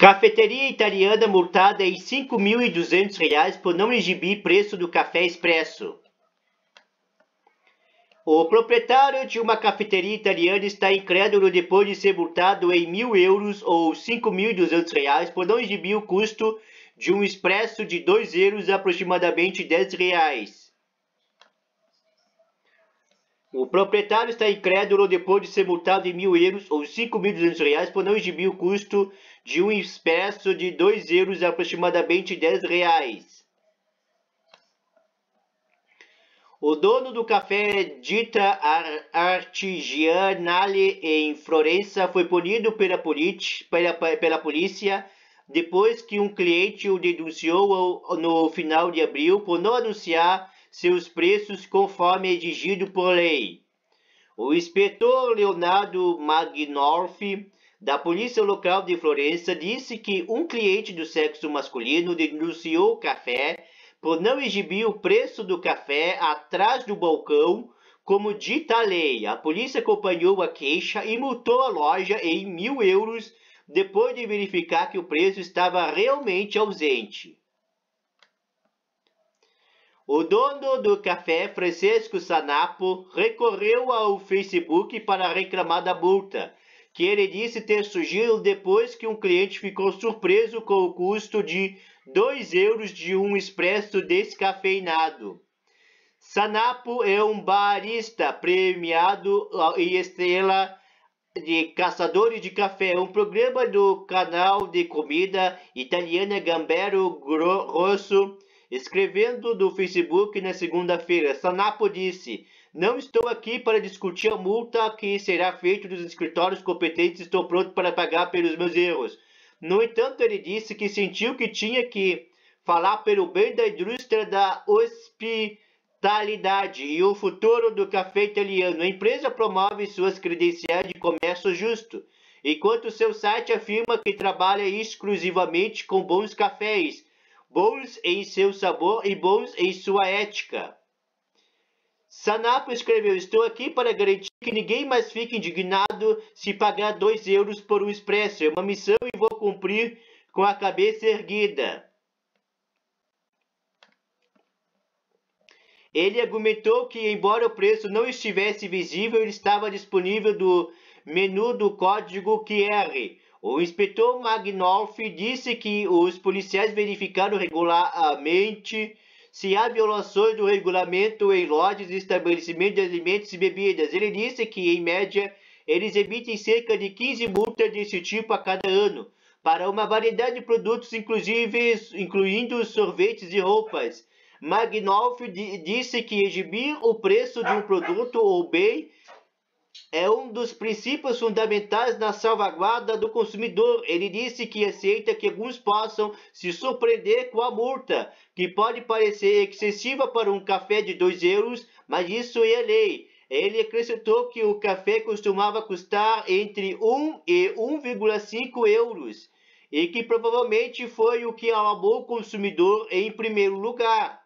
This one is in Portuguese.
Cafeteria italiana multada em R$ 5.200 por não exibir preço do café expresso. O proprietário de uma cafeteria italiana está incrédulo depois de ser multado em €1.000 ou R$ 5.200 por não exibir o custo de um expresso de €2, aproximadamente R$ 10. O proprietário está incrédulo depois de ser multado em €1.000 ou R$ 5.200 por não exibir o custo de um expresso de €2, aproximadamente R$ 10. O dono do café Ditta Artigianale em Florença foi punido pela polícia depois que um cliente o denunciou no final de abril por não anunciar seus preços conforme exigido por lei. O inspetor Leonardo Magnolfi, da polícia local de Florença, disse que um cliente do sexo masculino denunciou o café por não exibir o preço do café atrás do balcão, como dita a lei. A polícia acompanhou a queixa e multou a loja em €1.000 depois de verificar que o preço estava realmente ausente. O dono do café, Francesco Sanapo, recorreu ao Facebook para reclamar da multa, que ele disse ter surgido depois que um cliente ficou surpreso com o custo de €2 de um expresso descafeinado. Sanapo é um barista premiado e estrela de Caçadores de Café, um programa do canal de comida italiana Gambero Rosso. Escrevendo no Facebook na segunda-feira, Sanapo disse: "Não estou aqui para discutir a multa que será feita dos escritórios competentes. Estou pronto para pagar pelos meus erros." No entanto, ele disse que sentiu que tinha que falar pelo bem da indústria da hospitalidade e o futuro do café italiano. A empresa promove suas credenciais de comércio justo, enquanto seu site afirma que trabalha exclusivamente com bons cafés, bons em seu sabor e bons em sua ética. Sanapo escreveu: "Estou aqui para garantir que ninguém mais fique indignado se pagar €2 por um expresso. É uma missão e vou cumprir com a cabeça erguida." Ele argumentou que, embora o preço não estivesse visível, ele estava disponível no menu do código QR. O inspetor Magnolfi disse que os policiais verificaram regularmente se há violações do regulamento em lojas e estabelecimentos de alimentos e bebidas. Ele disse que, em média, eles emitem cerca de 15 multas desse tipo a cada ano, para uma variedade de produtos, incluindo sorvetes e roupas. Magnolfi disse que exibir o preço de um produto ou bem é um dos princípios fundamentais na salvaguarda do consumidor. Ele disse que aceita que alguns possam se surpreender com a multa, que pode parecer excessiva para um café de €2, mas isso é lei. Ele acrescentou que o café costumava custar entre 1 e 1,5 euros, e que provavelmente foi o que alarmou o consumidor em primeiro lugar.